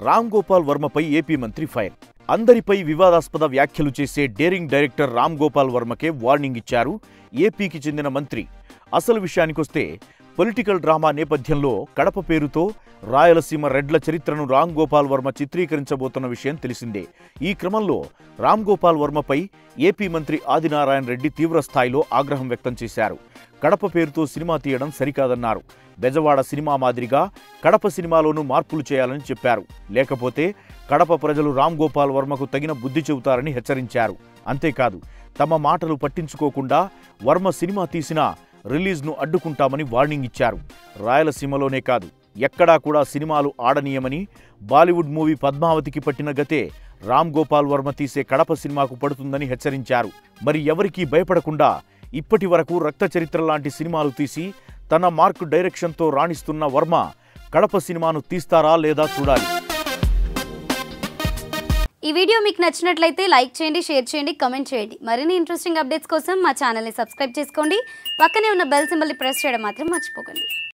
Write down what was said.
రామ్ గోపాల్ వర్మపై ఏపీ మంత్రి ఫైర్. అందరిపై వివాదాస్పద వ్యాఖ్యలు చేసే డేరింగ్ డైరెక్టర్ రామ్ గోపాల్ వర్మకే వార్నింగ్ ఇచ్చారు ఏపీకి చెందిన మంత్రి. అసలు విషయానికొస్తే పొలిటికల్ డ్రామా నేపథ్యంలో కడప పేరుతో రాయలసీమ రెడ్ల చరిత్రను రామ్ గోపాల్ వర్మ చిత్రీకరించబోతున్న విషయం తెలిసిందే. ఈ క్రమంలో రామ్ గోపాల్ వర్మపై ఏపీ మంత్రి ఆదినారాయణ రెడ్డి తీవ్రస్థాయిలో ఆగ్రహం వ్యక్తం చేశారు. కడప పేరుతో సినిమా తీయడం సరికాదన్నారు. బెజవాడ సినిమా మాదిరిగా కడప సినిమాలోనూ మార్పులు చేయాలని చెప్పారు. లేకపోతే కడప ప్రజలు రామ్ గోపాల్ వర్మకు తగిన బుద్ధి చెబుతారని హెచ్చరించారు. అంతేకాదు, తమ మాటలు పట్టించుకోకుండా వర్మ సినిమా తీసినా రిలీజ్ను అడ్డుకుంటామని వార్నింగ్ ఇచ్చారు. రాయలసీమలోనే కాదు, ఎక్కడా కూడా సినిమాలు ఆడనీయమని బాలీవుడ్ మూవీ పద్మావతికి పట్టిన గతే రామ్ గోపాల్ వర్మ తీసే కడప సినిమాకు పడుతుందని హెచ్చరించారు. మరి ఎవరికీ భయపడకుండా ఇప్పటి వరకు రక్త చరిత్ర లాంటి సినిమాలు తీసి తన మార్క్ డైరెక్షన్తో రాణిస్తున్న వర్మ కడప సినిమాను తీస్తారా లేదా చూడాలి. ఈ వీడియో మీకు నచ్చినట్లయితే లైక్ చేయండి, షేర్ చేయండి, కామెంట్ చేయండి. మరిన్ని ఇంట్రెస్టింగ్ అప్డేట్స్ కోసం మా ఛానల్ని సబ్స్క్రైబ్ చేసుకోండి. పక్కనే ఉన్న బెల్ సింబల్ని ప్రెస్ చేయడం మాత్రం మర్చిపోకండి.